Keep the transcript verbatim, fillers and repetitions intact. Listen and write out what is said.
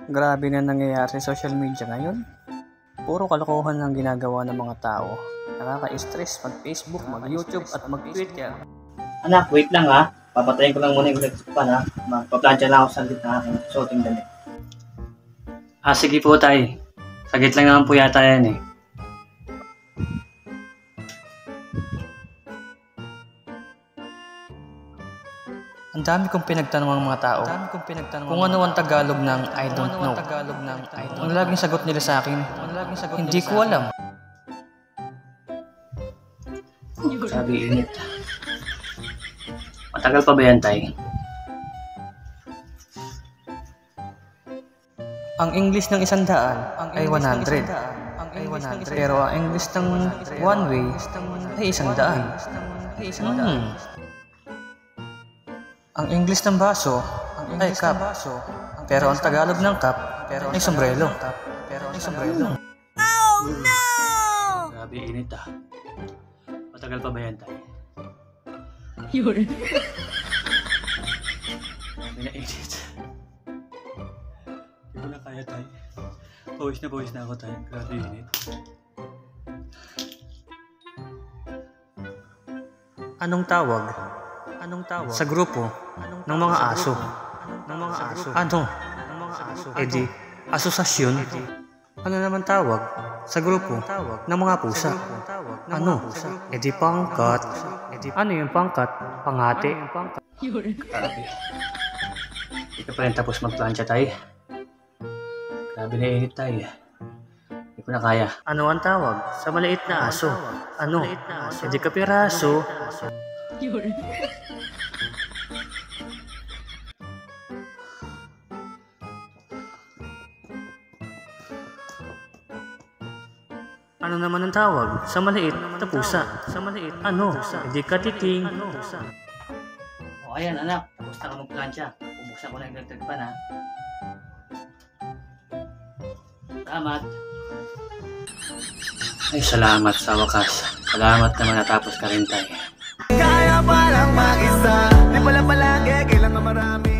Grabe na nangyayari sa social media ngayon. Puro kalokohan ang ginagawa ng mga tao. Nakaka-stress mag-Facebook, mag-YouTube at mag-Twitter. Anak, wait lang ha. Papatayin ko lang muna yung electric fan ha. Magpa-plancha lang ako sa gitna ng aking suoting damit. Ah, sige po tay. Sagit lang naman po yata yan eh. Ang dami kong pinagtanong ng mga tao kung ano ang Tagalog ng I don't know. Ang laging sagot nila sa akin, hindi ko alam. Grabe init. Matagal pa ba yan tay? Ang English ng isang daan ay one hundred. Pero ang English ng one way ay isang daan. Hmm. Ang English ng baso ay cup. Pero ang Tagalog ng cup ay sombrero. Oh no! Grabe init ah. Matagal pa ba yan tay? Yun. Grabe na init. Hindi ko na kaya tay. Pawis na pawis na ako tay. Grabe init. Anong tawag? Anong tawag sa grupo ng mga aso? Ng mga aso. Ano? Ng mga aso. E di, asosasyon. Ano naman tawag sa grupo ng mga pusa? Ano? E di pangkat. Ano yung pangkat? Pangati. Yun. Grabe. Hindi ka pa rin tapos magplancha tay. Grabe na init tay. Hindi ko na kaya. Ano ang tawag sa maliit na aso? Ano? E di kapiraso. Yun. Ano naman ang tawag sa maliit na pusa? Sa maliit ano? Hindi katiting. O ayan anak, tapos na ka magplancha. Bubuksan ko na yung electric fan ha. Salamat. Ay salamat sa wakas. Salamat naman natapos ka rin tayo. Kaya palang mag-isa, di pala palagi, kailangan marami.